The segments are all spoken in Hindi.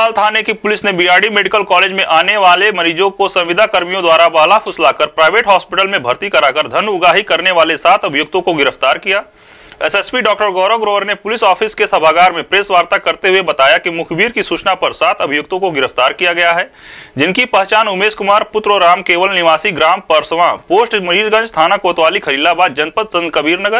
ताल थाने की पुलिस ने बीआरडी मेडिकल कॉलेज में आने वाले मरीजों को संविदा कर्मियों द्वारा बाला फुसलाकर प्राइवेट हॉस्पिटल में भर्ती कराकर धन उगाही करने वाले 7 अभियुक्तों को गिरफ्तार किया। एसएसपी डॉक्टर गौरव ग्रोवर ने पुलिस ऑफिस के सभागार में प्रेस वार्ता करते हुए बताया कि मुखबिर की सूचना पर 7 अभियुक्तों को गिरफ्तार किया गया है, जिनकी पहचान उमेश कुमार पुत्र राम केवल निवासी ग्राम परसवा, पोस्ट मीरगंज, थाना कोतवाली, खलीलाबाद, जनपद संत कबीर नगर।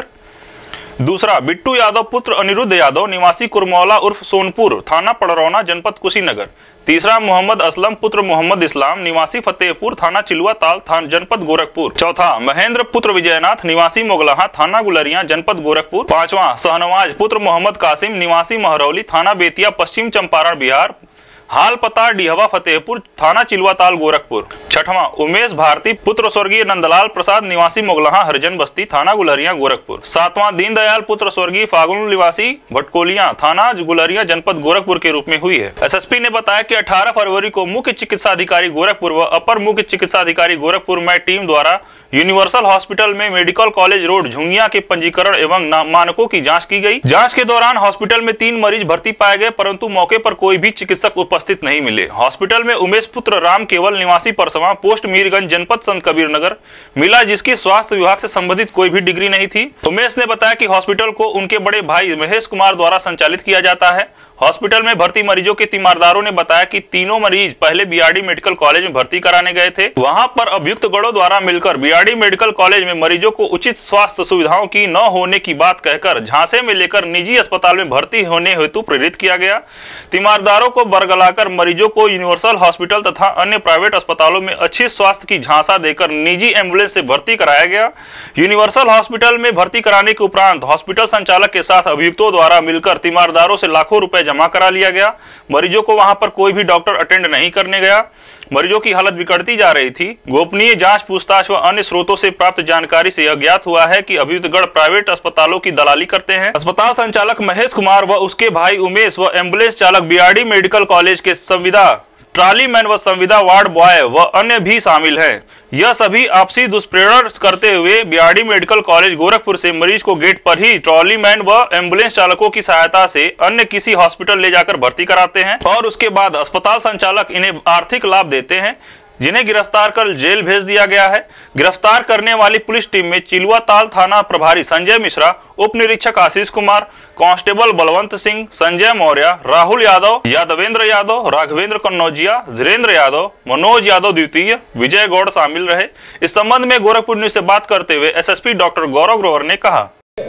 दूसरा, बिट्टू यादव पुत्र अनिरुद्ध यादव निवासी कुरमौला उर्फ सोनपुर, थाना पड़रौना, जनपद कुशीनगर। तीसरा, मोहम्मद असलम पुत्र मोहम्मद इस्लाम निवासी फतेहपुर, थाना चिलुआ ताल, जनपद गोरखपुर। चौथा, महेंद्र पुत्र विजयनाथ निवासी मोगलाहा, थाना गुलरिया, जनपद गोरखपुर। पांचवा, सहनवाज पुत्र मोहम्मद कासिम निवासी महरौली, थाना बेतिया, पश्चिम चंपारण, बिहार। हाल पता डिहवा फतेहपुर, थाना चिलुआ ताल, गोरखपुर। छठवां, उमेश भारती पुत्र स्वर्गीय नंदलाल प्रसाद निवासी मोगलाहा, हरिजन बस्ती, थाना गुलरिया, गोरखपुर। सातवां, दीनदयाल पुत्र स्वर्गीय फागुन निवासी भटकोलिया, थाना गुलरिया, जनपद गोरखपुर के रूप में हुई है। एसएसपी ने बताया कि 18 फरवरी को मुख्य चिकित्सा अधिकारी गोरखपुर व अपर मुख्य चिकित्सा अधिकारी गोरखपुर में टीम द्वारा यूनिवर्सल हॉस्पिटल में मेडिकल कॉलेज रोड झुंगिया के पंजीकरण एवं मानकों की जांच की गई। जांच के दौरान हॉस्पिटल में 3 मरीज भर्ती पाए गए, परंतु मौके पर कोई भी चिकित्सक उपस्थित नहीं मिले। हॉस्पिटल में उमेश पुत्र राम केवल निवासी परसवा, पोस्ट मीरगंज, जनपद संत कबीर नगर मिला, जिसकी स्वास्थ्य विभाग से संबंधित कोई भी डिग्री नहीं थी। उमेश ने बताया कि हॉस्पिटल को उनके बड़े भाई महेश कुमार द्वारा संचालित किया जाता है। हॉस्पिटल में भर्ती मरीजों के तीमारदारों ने बताया कि तीनों मरीज पहले बीआरडी मेडिकल कॉलेज में भर्ती कराने गए थे। वहां पर अभियुक्त गणों द्वारा मिलकर बीआरडी मेडिकल कॉलेज में मरीजों को उचित स्वास्थ्य सुविधाओं की न होने की बात कहकर झांसे में लेकर निजी अस्पताल में भर्ती होने हेतु प्रेरित किया गया। तीमारदारों को बरगलाकर मरीजों को यूनिवर्सल हॉस्पिटल तथा अन्य प्राइवेट अस्पतालों में अच्छी स्वास्थ्य की झांसा देकर निजी एम्बुलेंस से भर्ती कराया गया। यूनिवर्सल हॉस्पिटल में भर्ती कराने के उपरांत हॉस्पिटल संचालक के साथ अभियुक्तों द्वारा मिलकर तीमारदारों से लाखों रुपए जमा करा लिया गया। मरीजों को वहां पर कोई भी डॉक्टर अटेंड नहीं करने गया। मरीजों की हालत बिगड़ती जा रही थी। गोपनीय जांच, पूछताछ व अन्य स्रोतों से प्राप्त जानकारी से यह ज्ञात हुआ है कि अभियुक्तगण प्राइवेट अस्पतालों की दलाली करते हैं। अस्पताल संचालक महेश कुमार व उसके भाई उमेश व एम्बुलेंस चालक बीआरडी मेडिकल कॉलेज के संविदा ट्राली मैन व संविदा वार्ड बॉय व अन्य भी शामिल हैं। यह सभी आपसी दुष्प्रेरण करते हुए बीआरडी मेडिकल कॉलेज गोरखपुर से मरीज को गेट पर ही ट्रॉली मैन व एम्बुलेंस चालकों की सहायता से अन्य किसी हॉस्पिटल ले जाकर भर्ती कराते हैं और उसके बाद अस्पताल संचालक इन्हें आर्थिक लाभ देते हैं, जिन्हें गिरफ्तार कर जेल भेज दिया गया है। गिरफ्तार करने वाली पुलिस टीम में चिलुआ ताल थाना प्रभारी संजय मिश्रा, उप निरीक्षक आशीष कुमार, कांस्टेबल बलवंत सिंह, संजय मौर्य, राहुल यादव, यादवेंद्र यादव, राघवेंद्र कन्नौजिया, धीरेन्द्र यादव, मनोज यादव द्वितीय, विजय गौड़ शामिल रहे। इस संबंध में गोरखपुर न्यूज से बात करते हुए एसएसपी डॉक्टर गौरव ग्रोवर ने कहा,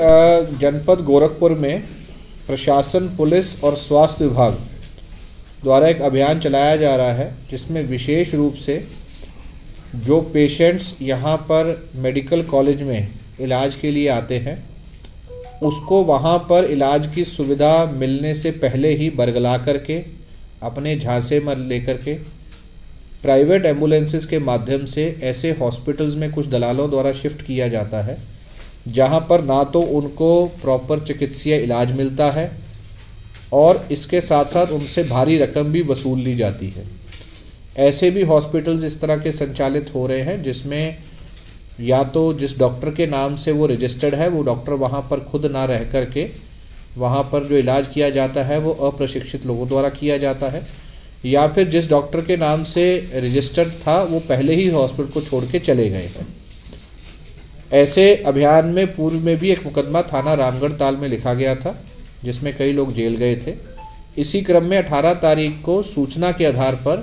जनपद गोरखपुर में प्रशासन, पुलिस और स्वास्थ्य विभाग द्वारा एक अभियान चलाया जा रहा है, जिसमें विशेष रूप से जो पेशेंट्स यहाँ पर मेडिकल कॉलेज में इलाज के लिए आते हैं, उसको वहाँ पर इलाज की सुविधा मिलने से पहले ही बरगला करके अपने झांसे में लेकर के प्राइवेट एम्बुलेंसेस के माध्यम से ऐसे हॉस्पिटल्स में कुछ दलालों द्वारा शिफ्ट किया जाता है, जहाँ पर ना तो उनको प्रॉपर चिकित्सीय इलाज मिलता है और इसके साथ साथ उनसे भारी रकम भी वसूल ली जाती है। ऐसे भी हॉस्पिटल्स इस तरह के संचालित हो रहे हैं, जिसमें या तो जिस डॉक्टर के नाम से वो रजिस्टर्ड है वो डॉक्टर वहाँ पर खुद ना रह कर के वहाँ पर जो इलाज किया जाता है वो अप्रशिक्षित लोगों द्वारा किया जाता है, या फिर जिस डॉक्टर के नाम से रजिस्टर्ड था वो पहले ही हॉस्पिटल को छोड़ के चले गए हैं। ऐसे अभियान में पूर्व में भी एक मुकदमा थाना रामगढ़ ताल में लिखा गया था, जिसमें कई लोग जेल गए थे। इसी क्रम में 18 तारीख को सूचना के आधार पर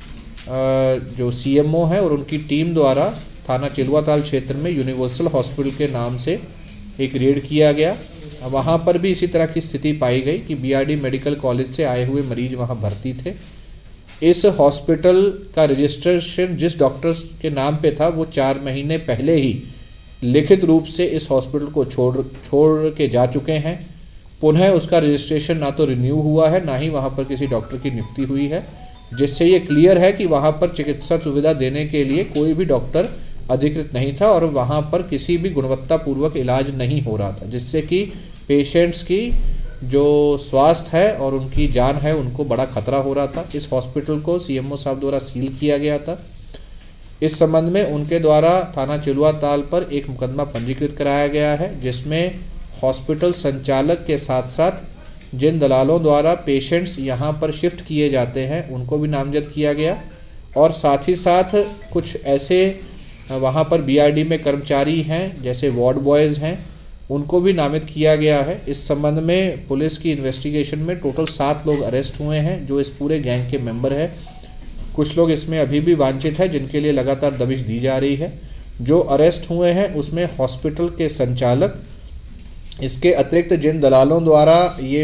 जो सीएमओ है और उनकी टीम द्वारा थाना चिलुआ ताल क्षेत्र में यूनिवर्सल हॉस्पिटल के नाम से एक रेड किया गया। वहाँ पर भी इसी तरह की स्थिति पाई गई कि बीआरडी मेडिकल कॉलेज से आए हुए मरीज वहाँ भर्ती थे। इस हॉस्पिटल का रजिस्ट्रेशन जिस डॉक्टर्स के नाम पे था वो 4 महीने पहले ही लिखित रूप से इस हॉस्पिटल को छोड़ के जा चुके हैं। पुनः उसका रजिस्ट्रेशन ना तो रिन्यू हुआ है, ना ही वहाँ पर किसी डॉक्टर की नियुक्ति हुई है, जिससे ये क्लियर है कि वहाँ पर चिकित्सा सुविधा देने के लिए कोई भी डॉक्टर अधिकृत नहीं था और वहाँ पर किसी भी गुणवत्तापूर्वक इलाज नहीं हो रहा था, जिससे कि पेशेंट्स की जो स्वास्थ्य है और उनकी जान है उनको बड़ा खतरा हो रहा था। इस हॉस्पिटल को सीएमओ साहब द्वारा सील किया गया था। इस संबंध में उनके द्वारा थाना चिलुआ ताल पर एक मुकदमा पंजीकृत कराया गया है, जिसमें हॉस्पिटल संचालक के साथ साथ जिन दलालों द्वारा पेशेंट्स यहाँ पर शिफ्ट किए जाते हैं उनको भी नामजद किया गया और साथ ही साथ कुछ ऐसे वहाँ पर बीआरडी में कर्मचारी हैं जैसे वार्ड बॉयज़ हैं, उनको भी नामित किया गया है। इस संबंध में पुलिस की इन्वेस्टिगेशन में टोटल 7 लोग अरेस्ट हुए हैं जो इस पूरे गैंग के मेंबर हैं। कुछ लोग इसमें अभी भी वांछित हैं जिनके लिए लगातार दबिश दी जा रही है। जो अरेस्ट हुए हैं उसमें हॉस्पिटल के संचालक, इसके अतिरिक्त जिन दलालों द्वारा ये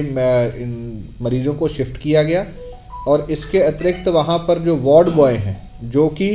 मरीजों को शिफ्ट किया गया और इसके अतिरिक्त वहाँ पर जो वार्ड बॉय हैं जो कि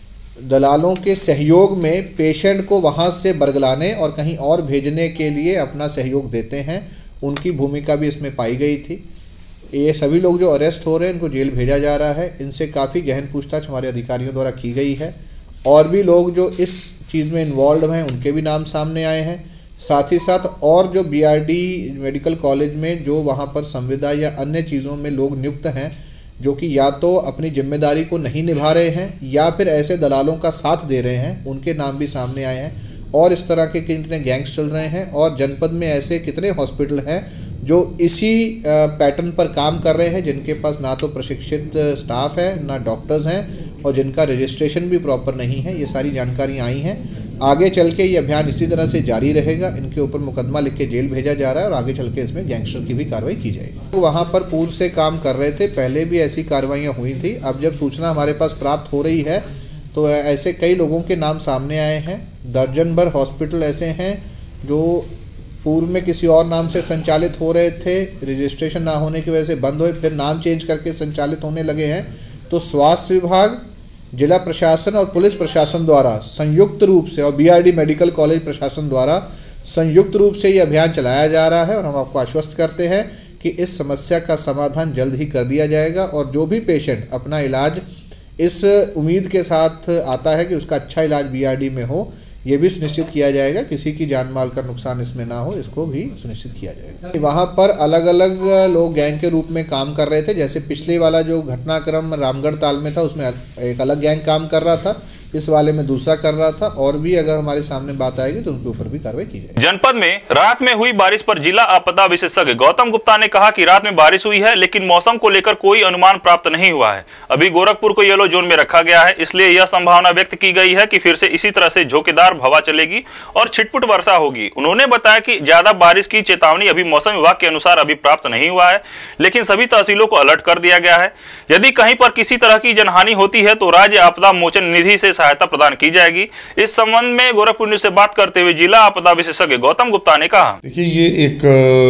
दलालों के सहयोग में पेशेंट को वहाँ से बरगलाने और कहीं और भेजने के लिए अपना सहयोग देते हैं, उनकी भूमिका भी इसमें पाई गई थी। ये सभी लोग जो अरेस्ट हो रहे हैं इनको जेल भेजा जा रहा है। इनसे काफ़ी गहन पूछताछ हमारे अधिकारियों द्वारा की गई है। और भी लोग जो इस चीज़ में इन्वॉल्व हैं उनके भी नाम सामने आए हैं। साथ ही साथ और जो बीआरडी मेडिकल कॉलेज में जो वहाँ पर संविदा या अन्य चीज़ों में लोग नियुक्त हैं जो कि या तो अपनी जिम्मेदारी को नहीं निभा रहे हैं या फिर ऐसे दलालों का साथ दे रहे हैं, उनके नाम भी सामने आए हैं। और इस तरह के कितने गैंग्स चल रहे हैं और जनपद में ऐसे कितने हॉस्पिटल हैं जो इसी पैटर्न पर काम कर रहे हैं, जिनके पास ना तो प्रशिक्षित स्टाफ है, ना डॉक्टर्स हैं और जिनका रजिस्ट्रेशन भी प्रॉपर नहीं है। ये सारी जानकारियाँ आई हैं। आगे चल के ये अभियान इसी तरह से जारी रहेगा। इनके ऊपर मुकदमा लिख के जेल भेजा जा रहा है और आगे चल के इसमें गैंगस्टर की भी कार्रवाई की जाएगी। तो वहाँ पर पूर्व से काम कर रहे थे, पहले भी ऐसी कार्रवाइयाँ हुई थी। अब जब सूचना हमारे पास प्राप्त हो रही है तो ऐसे कई लोगों के नाम सामने आए हैं। दर्जन भर हॉस्पिटल ऐसे हैं जो पूर्व में किसी और नाम से संचालित हो रहे थे, रजिस्ट्रेशन ना होने की वजह से बंद हुए, फिर नाम चेंज करके संचालित होने लगे हैं। तो स्वास्थ्य विभाग, जिला प्रशासन और पुलिस प्रशासन द्वारा संयुक्त रूप से और बीआरडी मेडिकल कॉलेज प्रशासन द्वारा संयुक्त रूप से ये अभियान चलाया जा रहा है और हम आपको आश्वस्त करते हैं कि इस समस्या का समाधान जल्द ही कर दिया जाएगा और जो भी पेशेंट अपना इलाज इस उम्मीद के साथ आता है कि उसका अच्छा इलाज बीआरडी में हो, ये भी सुनिश्चित किया जाएगा, किसी की जान माल का नुकसान इसमें ना हो, इसको भी सुनिश्चित किया जाएगा। वहाँ पर अलग अलग लोग गैंग के रूप में काम कर रहे थे। जैसे पिछले वाला जो घटनाक्रम रामगढ़ ताल में था उसमें एक अलग गैंग काम कर रहा था, इस वाले में दूसरा कर रहा था। और भी अगर हमारे सामने बात आएगी तो उनके ऊपर भी कार्रवाई की जाएगी। जनपद में रात में हुई बारिश पर जिला आपदा विशेषज्ञ गौतम गुप्ता ने कहा कि रात में बारिश हुई है लेकिन मौसम को लेकर कोई अनुमान प्राप्त नहीं हुआ है। अभी गोरखपुर को येलो जोन में रखा गया है, इसलिए यह संभावना व्यक्त की गई है कि फिर से इसी तरह से झोंकेदार हवा चलेगी और छिटपुट वर्षा होगी। उन्होंने बताया कि ज्यादा बारिश की चेतावनी अभी मौसम विभाग के अनुसार अभी प्राप्त नहीं हुआ है, लेकिन सभी तहसीलों को अलर्ट कर दिया गया है। यदि कहीं पर किसी तरह की जनहानि होती है तो राज्य आपदा मोचन निधि से सहायता प्रदान की जाएगी। इस संबंध में गोरखपुर न्यूज से बात करते हुए जिला आपदा विशेषज्ञ गौतम गुप्ता ने कहा, देखिए ये एक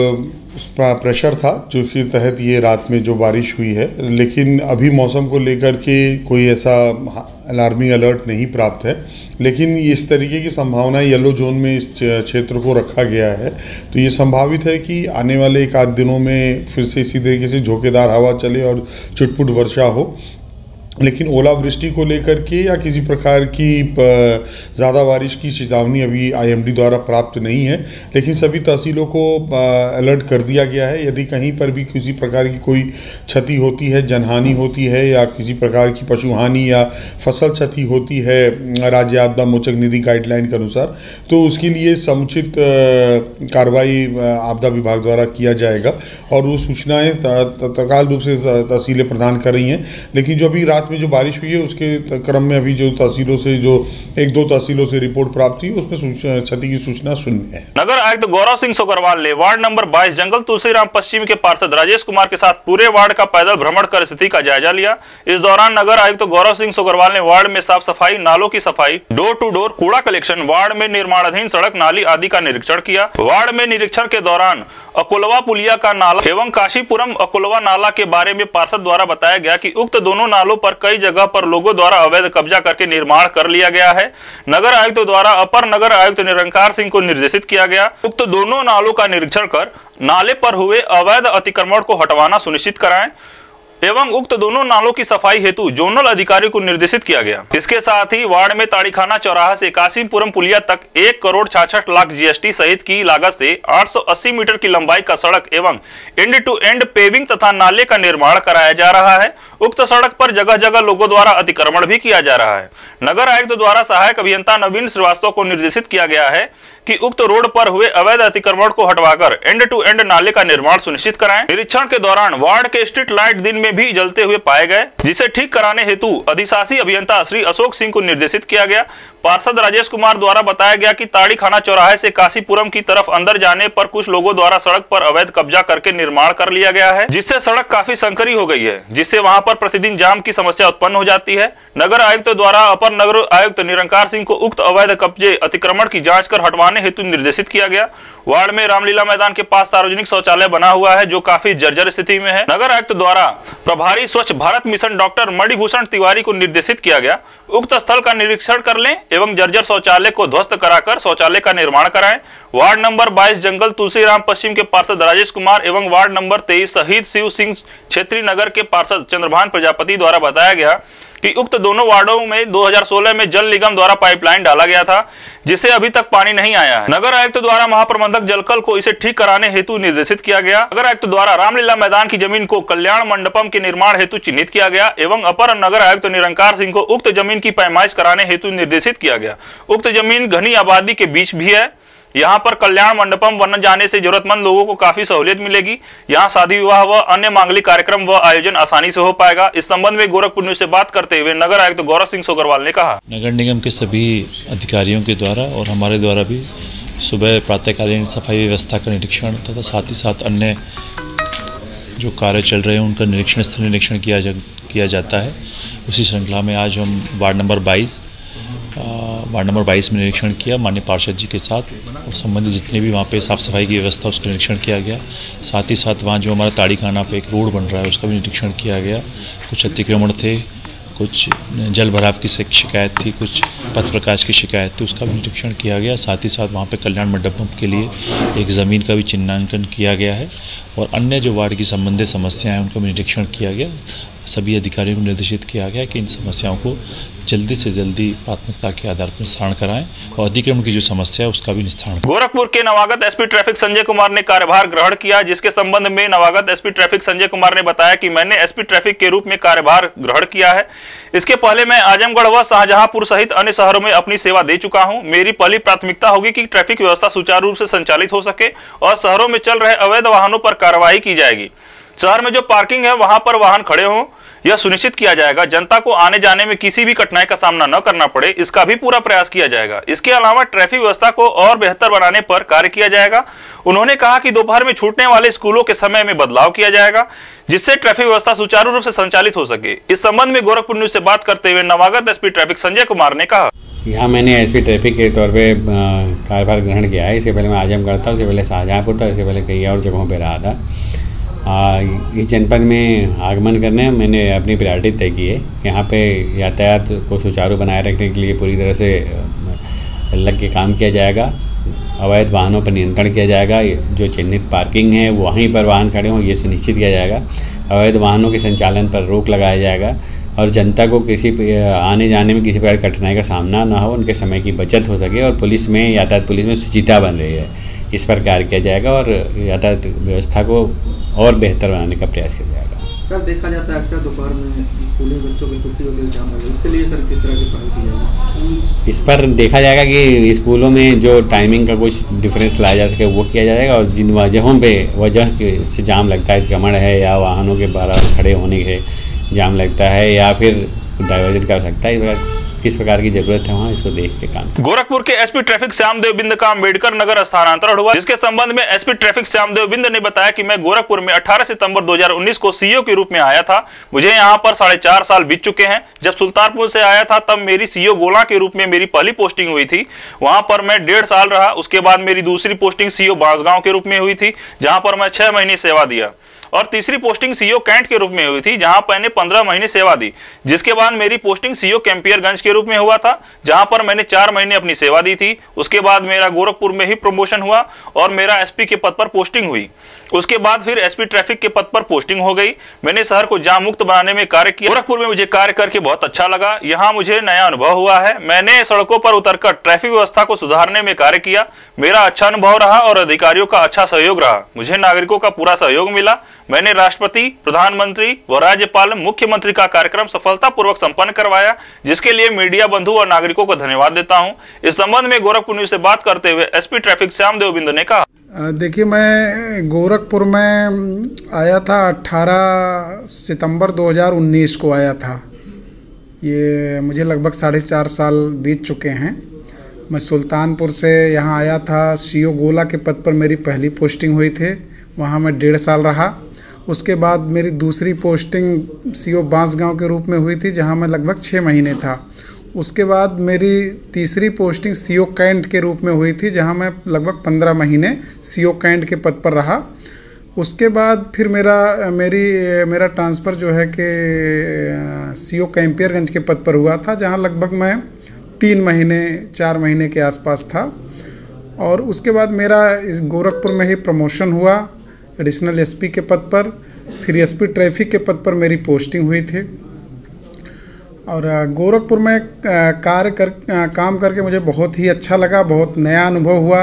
प्रेशर था जो के तहत ये रात में जो बारिश हुई है, लेकिन अभी मौसम को लेकर के कोई ऐसा अलार्मिंग अलर्ट नहीं प्राप्त है। लेकिन इस तरीके की संभावना येलो जोन में इस क्षेत्र को रखा गया है, तो ये संभावित है कि आने वाले 1 आध दिनों में फिर से इसी तरीके से झोंकेदार हवा चले और चुटपुट वर्षा हो। लेकिन ओलावृष्टि को लेकर के या किसी प्रकार की ज़्यादा बारिश की चेतावनी अभी आईएमडी द्वारा प्राप्त नहीं है, लेकिन सभी तहसीलों को अलर्ट कर दिया गया है। यदि कहीं पर भी किसी प्रकार की कोई क्षति होती है, जनहानि होती है या किसी प्रकार की पशुहानि या फसल क्षति होती है राज्य आपदा मोचक निधि गाइडलाइन के अनुसार, तो उसके लिए समुचित कार्रवाई आपदा विभाग द्वारा किया जाएगा और वो सूचनाएँ तत्काल रूप से तहसीलें प्रदान कर रही हैं। लेकिन जो अभी रात में जो बारिश हुई है उसके क्रम में अभी जो तहसीलों से जो 1-2 तहसीलों से रिपोर्ट प्राप्त हुई उसमें क्षति की सूचना शून्य है। नगर आयुक्त गौरव सिंह सोगरवाल ने वार्ड नंबर 22 जंगल तुलसीराम पश्चिम के पार्षद राजेश कुमार के साथ पूरे वार्ड का पैदल भ्रमण कर स्थिति का जायजा लिया। इस दौरान नगर आयुक्त गौरव सिंह सोगरवाल ने वार्ड में साफ सफाई, नालों की सफाई, डोर टू डोर कूड़ा कलेक्शन, वार्ड में निर्माणाधीन सड़क नाली आदि का निरीक्षण किया। वार्ड में निरीक्षण के दौरान अकोलवा पुलिया का नाला एवं काशीपुरम अकोलवा नाला के बारे में पार्षद द्वारा बताया गया कि उक्त दोनों नालों पर कई जगह पर लोगों द्वारा अवैध कब्जा करके निर्माण कर लिया गया है। नगर आयुक्त द्वारा अपर नगर आयुक्त निरंकार सिंह को निर्देशित किया गया उक्त दोनों नालों का निरीक्षण कर नाले पर हुए अवैध अतिक्रमण को हटवाना सुनिश्चित कराएं एवं उक्त दोनों नालों की सफाई हेतु जोनल अधिकारी को निर्देशित किया गया। इसके साथ ही वार्ड में ताड़ीखाना चौराहा से कासिमपुरम पुलिया तक 1 करोड़ 66 लाख जीएसटी सहित की लागत से 880 मीटर की लंबाई का सड़क एवं एंड टू एंड पेविंग तथा नाले का निर्माण कराया जा रहा है। उक्त सड़क पर जगह जगह लोगों द्वारा अतिक्रमण भी किया जा रहा है। नगर आयुक्त द्वारा सहायक अभियंता नवीन श्रीवास्तव को निर्देशित किया गया है कि उक्त रोड पर हुए अवैध अतिक्रमण को हटवाकर एंड टू एंड नाले का निर्माण सुनिश्चित कराएं। निरीक्षण के दौरान वार्ड के स्ट्रीट लाइट दिन में भी जलते हुए पाए गए, जिसे ठीक कराने हेतु अधिशासी अभियंता श्री अशोक सिंह को निर्देशित किया गया। पार्षद राजेश कुमार द्वारा बताया गया कि ताड़ी खाना चौराहे से काशीपुरम की तरफ अंदर जाने पर कुछ लोगों द्वारा सड़क पर अवैध कब्जा करके निर्माण कर लिया गया है, जिससे सड़क काफी संकरी हो गई है, जिससे वहां पर प्रतिदिन जाम की समस्या उत्पन्न हो जाती है। नगर आयुक्त द्वारा अपर नगर आयुक्त निरंकार सिंह को उक्त अवैध कब्जे अतिक्रमण की जांच कर हटवाने हेतु निर्देशित किया गया। वार्ड में रामलीला मैदान के पास सार्वजनिक शौचालय बना हुआ है, जो काफी जर्जर स्थिति में है। नगर आयुक्त द्वारा प्रभारी स्वच्छ भारत मिशन डॉक्टर मणिभूषण तिवारी को निर्देशित किया गया, उक्त स्थल का निरीक्षण कर लें एवं जर्जर शौचालय को ध्वस्त कराकर शौचालय का निर्माण कराएं। वार्ड नंबर 22 जंगल तुलसीराम पश्चिम के पार्षद राजेश कुमार एवं वार्ड नंबर 23 शहीद शिव सिंह क्षेत्रीय नगर के पार्षद चंद्रभान प्रजापति द्वारा बताया गया कि उक्त दोनों वार्डों में 2016 में जल निगम द्वारा पाइपलाइन डाला गया था, जिससे अभी तक पानी नहीं आया है। नगर आयुक्त द्वारा महाप्रबंधक जलकल को इसे ठीक कराने हेतु निर्देशित किया गया। नगर आयुक्त द्वारा रामलीला मैदान की जमीन को कल्याण मंडपम के निर्माण हेतु चिन्हित किया गया एवं अपर नगर आयुक्त निरंकार सिंह को उक्त जमीन की पैमाइश कराने हेतु निर्देशित किया गया। उक्त जमीन घनी आबादी के बीच भी है। यहाँ पर कल्याण मंडपम बन जाने से जरूरतमंद लोगों को काफी सहूलियत मिलेगी। यहाँ शादी विवाह व अन्य मांगलिक कार्यक्रम व आयोजन आसानी से हो पाएगा। इस संबंध में गोरखपुर न्यूज से बात करते हुए नगर आयुक्त गौरव सिंह सोगरवाल ने कहा, नगर निगम के सभी अधिकारियों के द्वारा और हमारे द्वारा भी सुबह प्रातःकालीन सफाई व्यवस्था का निरीक्षण तथा साथ ही साथ अन्य जो कार्य चल रहे हैं उनका निरीक्षण किया जाता है। उसी श्रृंखला में आज हम वार्ड नंबर 22 में निरीक्षण किया माननीय पार्षद जी के साथ, और संबंधित जितने भी वहाँ पे साफ़ सफाई की व्यवस्था उसका निरीक्षण किया गया। साथ ही साथ वहाँ जो हमारा ताड़ी खाना पे एक रोड बन रहा है उसका भी निरीक्षण किया गया। कुछ अतिक्रमण थे, कुछ जल भराव की शिकायत थी, कुछ पथ प्रकाश की शिकायत थी, उसका भी निरीक्षण किया गया। साथ ही साथ वहाँ पे कल्याण मंडपम के लिए एक ज़मीन का भी चिन्हांकन किया गया है और अन्य जो वार्ड की संबंधित समस्याएं हैं उनका भी निरीक्षण किया गया। सभी अधिकारियों को निर्देशित किया गया कि इन समस्याओं को जल्दी से जल्दी प्राथमिकता के आधार पर निस्तारण कराएं और अतिक्रमण की जो समस्या है उसका भी निस्तारण। गोरखपुर के नवागत एसपी ट्रैफिक संजय कुमार ने कार्यभार ग्रहण किया, जिसके संबंध में नवागत एसपी ट्रैफिक संजय कुमार ने बताया कि मैंने एसपी ट्रैफिक के रूप में कार्यभार ग्रहण किया है। इसके पहले मैं आजमगढ़ व शाहजहांपुर सहित अन्य शहरों में अपनी सेवा दे चुका हूं। मेरी पहली प्राथमिकता होगी कि ट्रैफिक व्यवस्था सुचारू रूप से संचालित हो सके और शहरों में चल रहे अवैध वाहनों पर कार्रवाई की जाएगी। शहर में जो पार्किंग है वहां पर वाहन खड़े हों, यह सुनिश्चित किया जाएगा। जनता को आने जाने में किसी भी कठिनाई का सामना न करना पड़े, इसका भी पूरा प्रयास किया जाएगा। इसके अलावा ट्रैफिक व्यवस्था को और बेहतर बनाने पर कार्य किया जाएगा। उन्होंने कहा कि दोपहर में छूटने वाले स्कूलों के समय में बदलाव किया जाएगा, जिससे ट्रैफिक व्यवस्था सुचारू रूप से संचालित हो सके। इस संबंध में गोरखपुर न्यूज से बात करते हुए नवागत एसपी ट्रैफिक संजय कुमार ने कहा, यहाँ मैंने एसपी ट्रैफिक के तौर पे कार्यभार ग्रहण किया है। इससे पहले मैं आजमगढ़ था, उससे पहले शाहजहांपुर था, इससे पहले कई और जगहों पर रहा था। इस जनपद में आगमन करने मैंने अपनी प्रायोरिटी तय की है। यहाँ पे यातायात को सुचारू बनाए रखने के लिए पूरी तरह से लग के काम किया जाएगा। अवैध वाहनों पर नियंत्रण किया जाएगा। जो चिन्हित पार्किंग है वहीं पर वाहन खड़े हों ये सुनिश्चित किया जाएगा। अवैध वाहनों के संचालन पर रोक लगाया जाएगा और जनता को किसी आने जाने में किसी प्रकार की कठिनाई का सामना ना हो, उनके समय की बचत हो सके और पुलिस में यातायात पुलिस में शुचिता बन रही है, इस पर कार्य किया जाएगा और यातायात व्यवस्था को और बेहतर बनाने का प्रयास किया जाएगा। सर, देखा जाता है अक्सर दोपहर में स्कूली बच्चों की छुट्टी होती है, जाम होती है, इसके लिए सर किस तरह की पहल की जाएगी? इस पर देखा जाएगा कि स्कूलों में जो टाइमिंग का कुछ डिफरेंस लाया जा सके वो किया जाएगा और जिन वजहों पे वजह से जाम लगता है, अतिक्रमण है या वाहनों के बाहर खड़े होने से जाम लगता है या फिर डाइवर्जन कर सकता है, किस प्रकार की जरूरत है वहाँ इसको देख के काम। गोरखपुर के एसपी ट्रैफिक श्यामदेव बिंद का अम्बेडकर नगर स्थानांतरण हुआ, जिसके संबंध में एसपी ट्रैफिक श्यामदेव बिंद ने बताया कि मैं गोरखपुर में 18 सितंबर 2019 को सीओ के रूप में आया था। मुझे यहाँ पर 4.5 साल बीत चुके हैं। जब सुल्तानपुर से आया था तब मेरी सीओ गोला के रूप में मेरी पहली पोस्टिंग हुई थी, वहां पर मैं 1.5 साल रहा। उसके बाद मेरी दूसरी पोस्टिंग सीओ बांसगांव के रूप में हुई थी, जहां पर मैं 6 महीने सेवा दिया और तीसरी पोस्टिंग सीओ कैंट के रूप में हुई थी, जहां पर मैंने 15 महीने सेवा दी। जिसके बाद मेरी पोस्टिंग सीओ कैंपियरगंज के रूप में हुआ था, जहां पर मैंने 4 महीने अपनी सेवा दी थी। उसके बाद मेरा गोरखपुर में ही प्रमोशन हुआ और मेरा एसपी के पद पर पोस्टिंग हुई। उसके बाद फिर एसपी ट्रैफिक के पद पर पोस्टिंग हो गई। मैंने शहर को जाम मुक्त बनाने में कार्य किया। गोरखपुर में मुझे कार्य करके बहुत अच्छा लगा। यहाँ मुझे नया अनुभव हुआ है। मैंने सड़कों पर उतरकर ट्रैफिक व्यवस्था को सुधारने में कार्य किया। मेरा अच्छा अनुभव रहा और अधिकारियों का अच्छा सहयोग रहा। मुझे नागरिकों का पूरा सहयोग मिला। मैंने राष्ट्रपति, प्रधानमंत्री व राज्यपाल, मुख्यमंत्री का कार्यक्रम सफलतापूर्वक संपन्न करवाया, जिसके लिए मीडिया बंधु और नागरिकों को धन्यवाद देता हूं। इस संबंध में गोरखपुर न्यूज से बात करते हुए एसपी ट्रैफिक श्यामदेव बिंदु ने कहा। देखिए, मैं गोरखपुर में आया था 18 सितंबर 2019 को आया था। ये मुझे लगभग 4.5 साल बीत चुके हैं। मैं सुल्तानपुर से यहाँ आया था। सीओ गोला के पद पर मेरी पहली पोस्टिंग हुई थी, वहाँ मैं 1.5 साल रहा। उसके बाद मेरी दूसरी पोस्टिंग सीओ बांसगांव के रूप में हुई थी, जहाँ मैं लगभग 6 महीने था। उसके बाद मेरी तीसरी पोस्टिंग सीओ कैंट के रूप में हुई थी, जहाँ मैं लगभग 15 महीने सीओ कैंट के पद पर रहा। उसके बाद फिर मेरा ट्रांसफ़र जो है कि सीओ कैंपियरगंज के पद पर हुआ था, जहाँ लगभग मैं 4 महीने के आसपास था। और उसके बाद मेरा इस गोरखपुर में ही प्रमोशन हुआ एडिशनल एसपी के पद पर। फिर एसपी ट्रैफिक के पद पर मेरी पोस्टिंग हुई थी। और गोरखपुर में काम करके मुझे बहुत ही अच्छा लगा, बहुत नया अनुभव हुआ।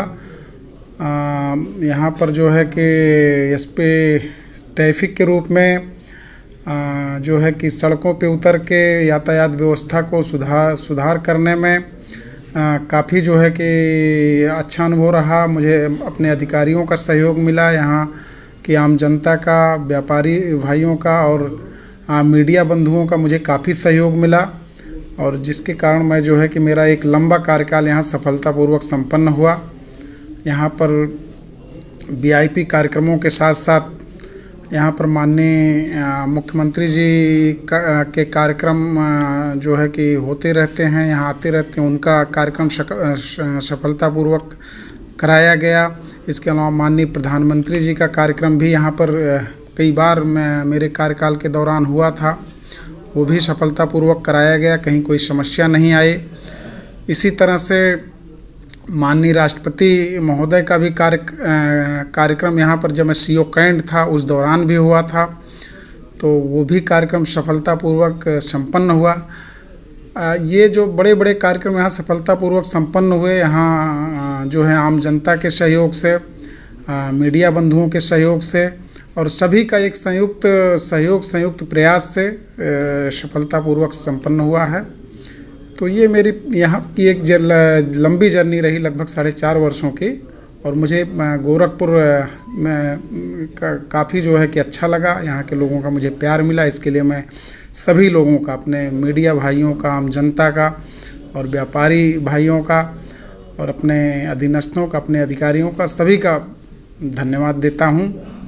यहाँ पर जो है कि एसपी ट्रैफिक के रूप में जो है कि सड़कों पे उतर के यातायात व्यवस्था को सुधार करने में काफ़ी जो है कि अच्छा अनुभव रहा। मुझे अपने अधिकारियों का सहयोग मिला, यहाँ की आम जनता का, व्यापारी भाइयों का और मीडिया बंधुओं का मुझे काफ़ी सहयोग मिला। और जिसके कारण मैं जो है कि मेरा एक लंबा कार्यकाल यहाँ सफलतापूर्वक संपन्न हुआ। यहाँ पर वीआईपी कार्यक्रमों के साथ साथ यहाँ पर माननीय मुख्यमंत्री जी के कार्यक्रम जो है कि होते रहते हैं, यहाँ आते रहते हैं। उनका कार्यक्रम सफलतापूर्वक कराया गया। इसके अलावा माननीय प्रधानमंत्री जी का कार्यक्रम भी यहाँ पर कई बार मेरे कार्यकाल के दौरान हुआ था, वो भी सफलतापूर्वक कराया गया, कहीं कोई समस्या नहीं आई। इसी तरह से माननीय राष्ट्रपति महोदय का भी कार्यक्रम यहाँ पर जब मैं सीओ कैंट था उस दौरान भी हुआ था, तो वो भी कार्यक्रम सफलतापूर्वक संपन्न हुआ। ये जो बड़े बड़े कार्यक्रम यहाँ सफलतापूर्वक संपन्न हुए, यहाँ जो है आम जनता के सहयोग से, मीडिया बंधुओं के सहयोग से और सभी का एक संयुक्त प्रयास से सफलतापूर्वक संपन्न हुआ है। तो ये मेरी यहाँ की एक लंबी जर्नी रही, लगभग 4.5 वर्षों की। और मुझे गोरखपुर में काफ़ी जो है कि अच्छा लगा, यहाँ के लोगों का मुझे प्यार मिला। इसके लिए मैं सभी लोगों का, अपने मीडिया भाइयों का, आम जनता का और व्यापारी भाइयों का और अपने अधीनस्थों का, अपने अधिकारियों का, सभी का धन्यवाद देता हूँ।